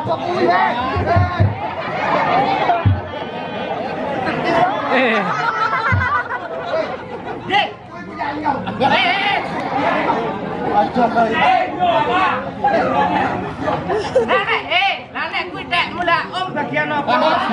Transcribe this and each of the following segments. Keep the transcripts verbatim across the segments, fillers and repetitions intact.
Apa kuwi, heh? Eh. Dek, kuwi penyanyi kau. Eh, eh. Aja kali. Eh, apa? Nek, eh, lah nek kuwi tek mulak om bagian apa?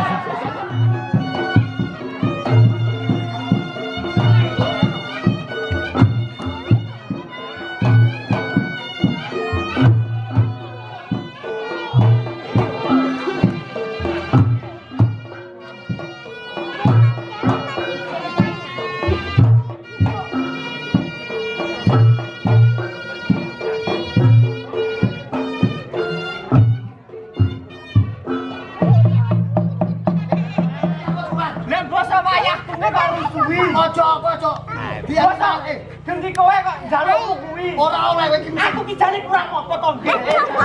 Ojo apa ojo. Biasa eh Gendi kowe kok njalukku kuwi. ora oleh kowe iki. Aku ki jane kurang apa to, Nggih.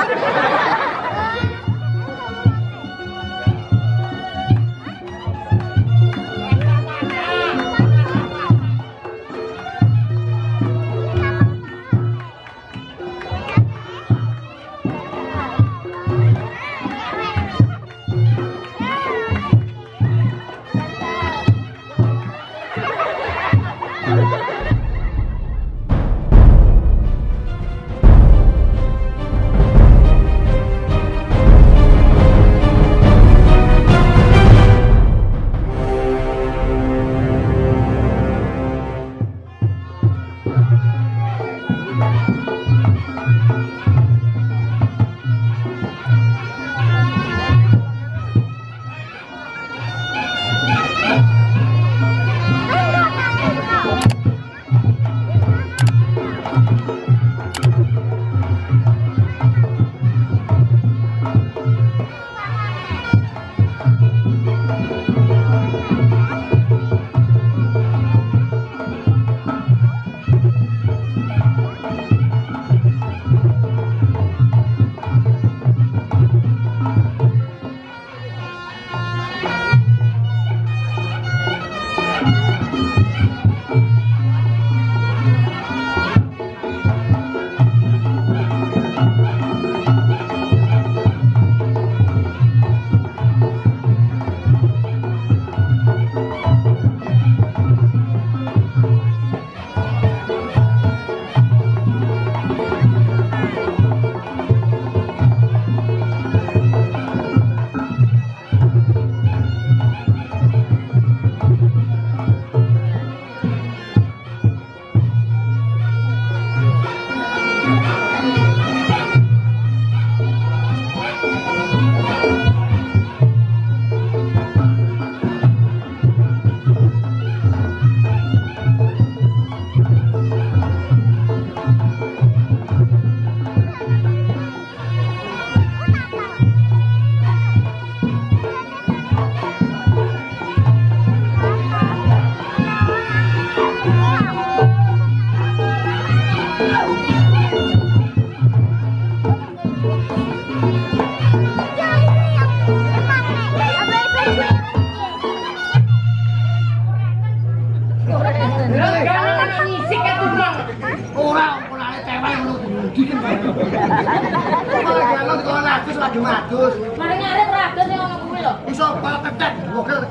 lagi madus. Mari ngarep rados sing ono kuwi lho. Iso bal tetek. Gokil.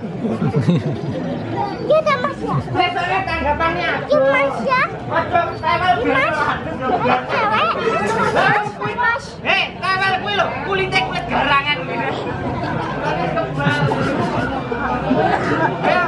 Iya ta Mas ya. Besoknya tanggapannya aku. Iya Mas ya. Ojo tewel Mas. Mas. Mas. Hei, tewel kuwi lho, kulite kulit garangan kuwi. Ayo.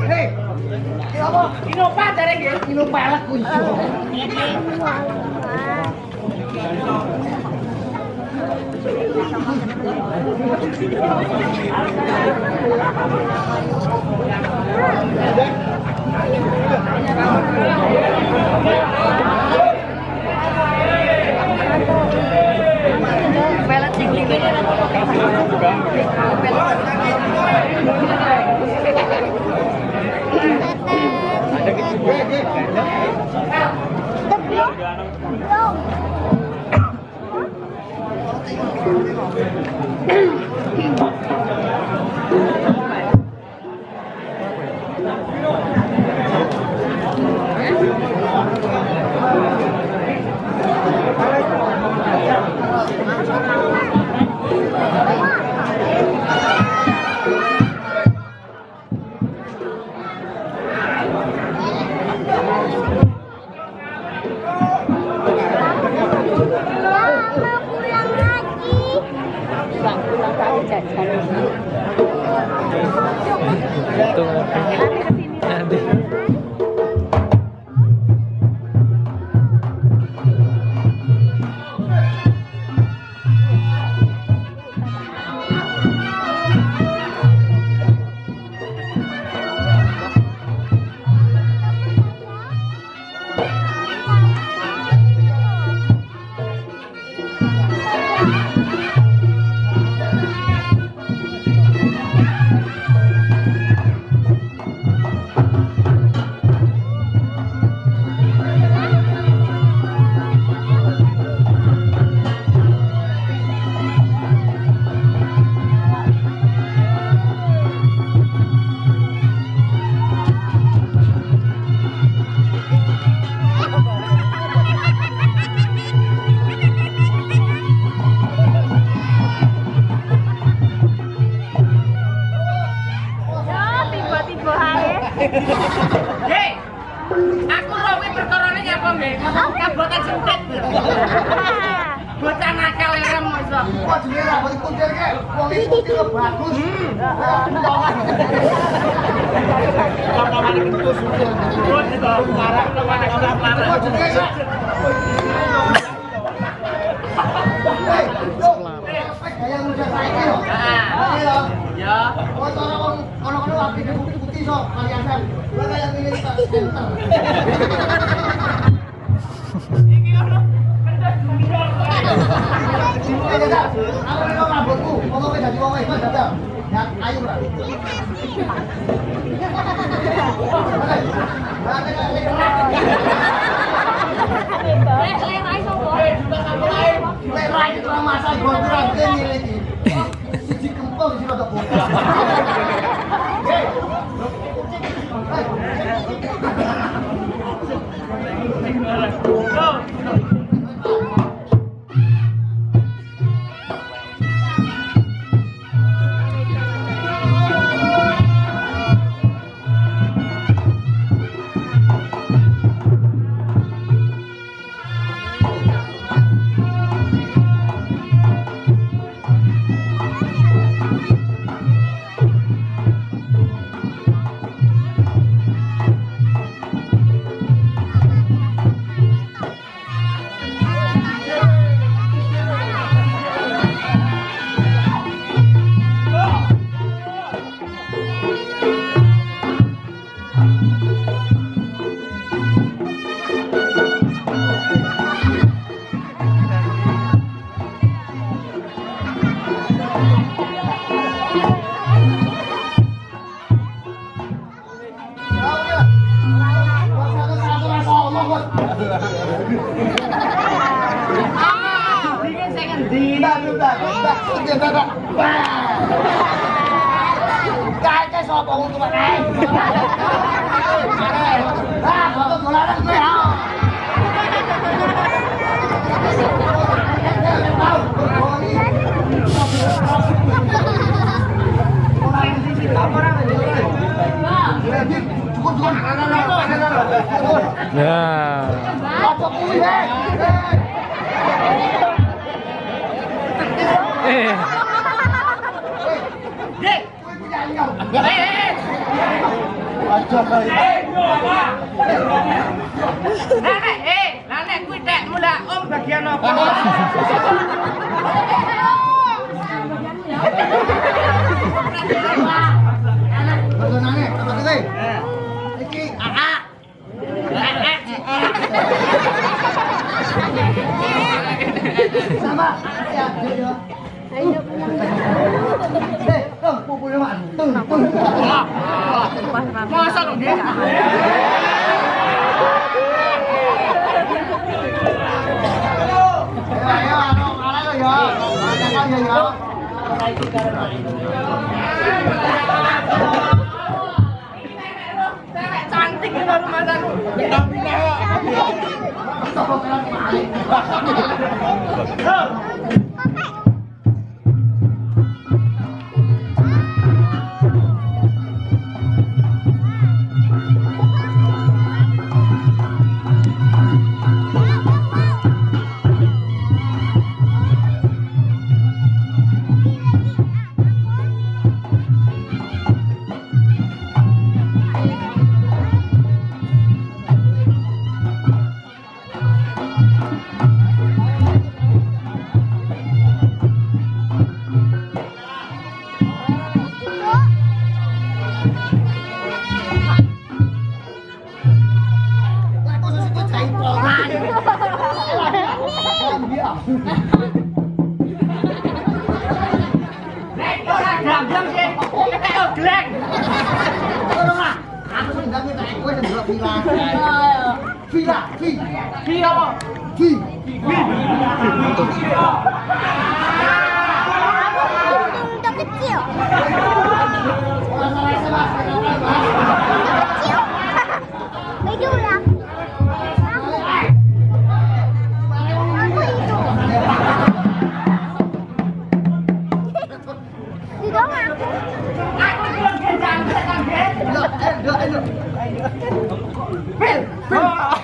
Hei. Ini apa? Inopat dari dia. Ini pelek kuwi. Pelet cingling ini. Ada gitu. Hei, aku rowe perkorone nyapa nggih? Kabotan sentet. Bocah nakal ya mosok. Kok jenenge rambut kuntil ke? Wong iki kuntil bagus. Kamane kentus kuntil. Kok itu larang kamane larang. Kok jenenge? Hei, yo. Gaya muda saiki yo. Heeh. Iya. Ya. Kok ora wong ono-ono apik putih-putih sok kaliasan. Lah kaya ngene iki tak center. Iki ono kertas jumlah. Aku nek rambutku, pokoke dadi wong wedok dadak. Ya, ayo ora. Lek lek rai sopo? Lek rai itu ora masalah gondrong kene iki. Siji kempul sing rada bocah. Hei. Dingin sing endi? Kae sapa wong tuwa kae? Ah, kok dolanan kowe ha? Ya. Apa kuwi he? Eh. Dek. Kuwi punya nyong. Eh. Aja Nenek, eh, nenek kuwi tek mulak om bagian apa? Betul nane, apa sih? Iki aa. Sama, ya, ya. Ayo pulang. Eh, tung, pupul mak, tung, tung. Masa lu nggih? Ayo, ano, ala lo yo. Ada kan yo. Cantik ini rumah aku. Vila, vi, Ki apa? vi. Udah kecil. Kecil. Itu lah. Aku itu. Di dong aku. Aku belum gendang, gendang, gendang. Ayo, ayo, ayo. Bil, bil.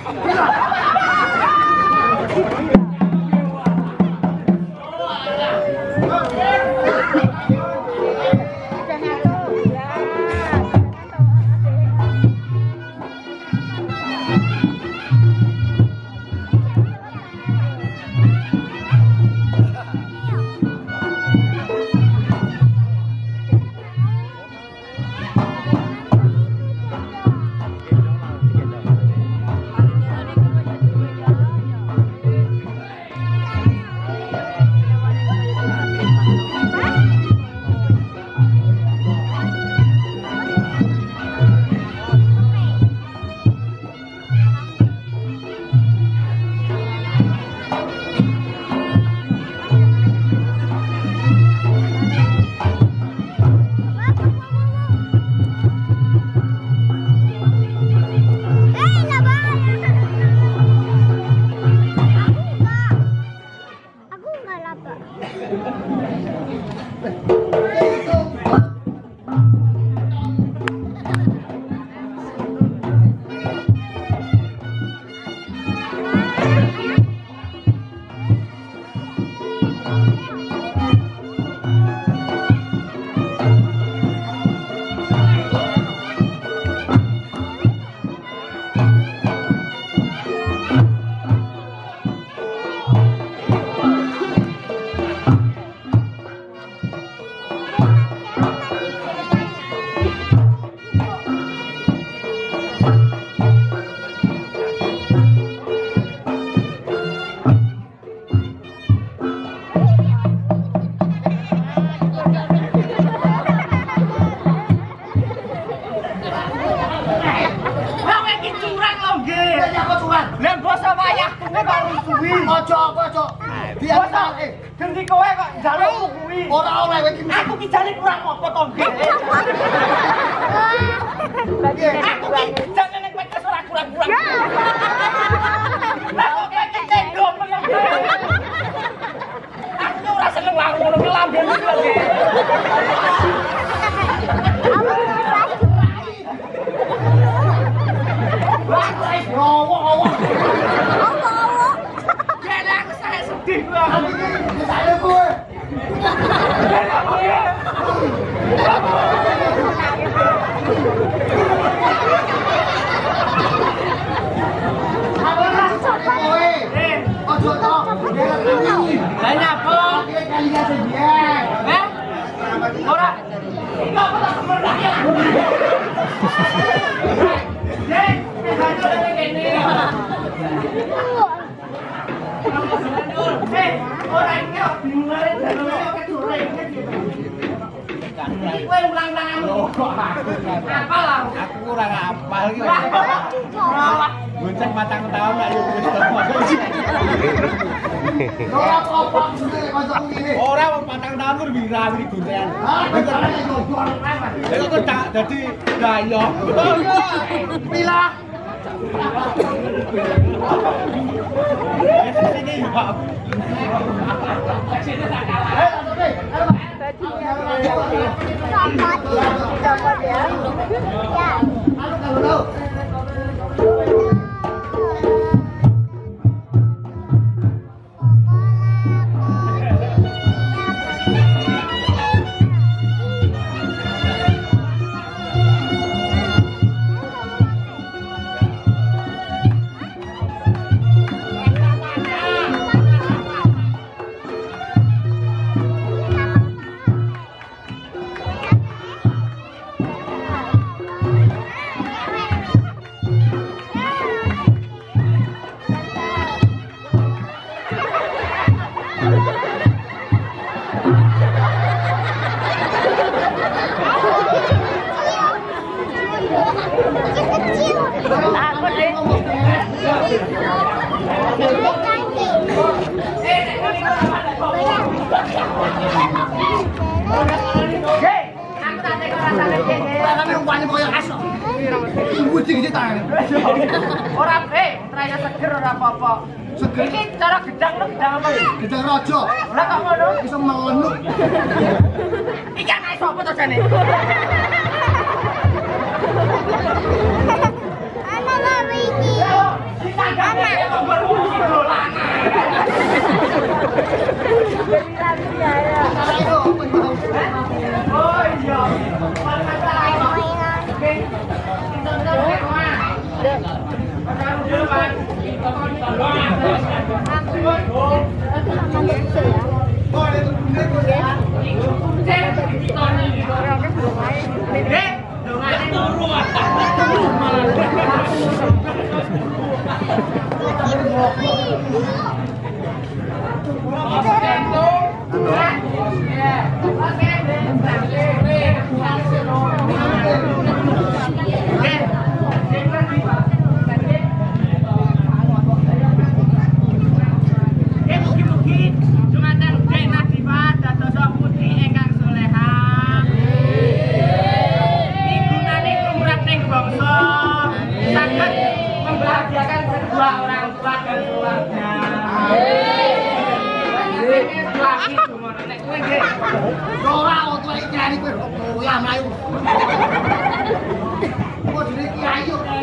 Ojo, ojo. Biasa eh Ganti kowe kok njaluk kuwi. ora oleh kowe iki. Aku ki jane kurang apa to, Nggih? Aku ki jane nek kowe ora kurang-kurang. Lah kok iki cendho meneng. Aku ora seneng wae ngono ki lamben iki lho, Nggih. Wah, wis rowo-rowo. Sedih gua. Saya kowe. Aku ya. ora apal iki. Bocah patang tahun nak yo wis Ora apa-apa sing kancaku ngene. ora wong patang tahun ku wira-wiri gontean. Ah, carane goblok. Iku kok tak dadi gayok. Pila. Sini Pak. Copot ya. Ya. Anu kalau Takut deh. Hei, aku tak tega rasane dhewe. Tangan rupane koyo asok. Tunggu iki tangan. Ora, eh, traya seger ora apa-apa. Seger. Iki cara gedang lu gedang apa iki? Gedang raja. Ora kok ngono. Iso melenuk. Iki ana sapa to jane? Anak mami ini. Anak kok berfungsi dolan. Ayo, apa itu? Oh iya. Oke. Kita udah rumah. Sekarang dulu, Pak. Membahagiakan kedua orang tua dan keluarga. Ini lagi cuma nek kowe nggih. Ora oto iki nyari kowe kok ya mlayu. Kok dene kiai yo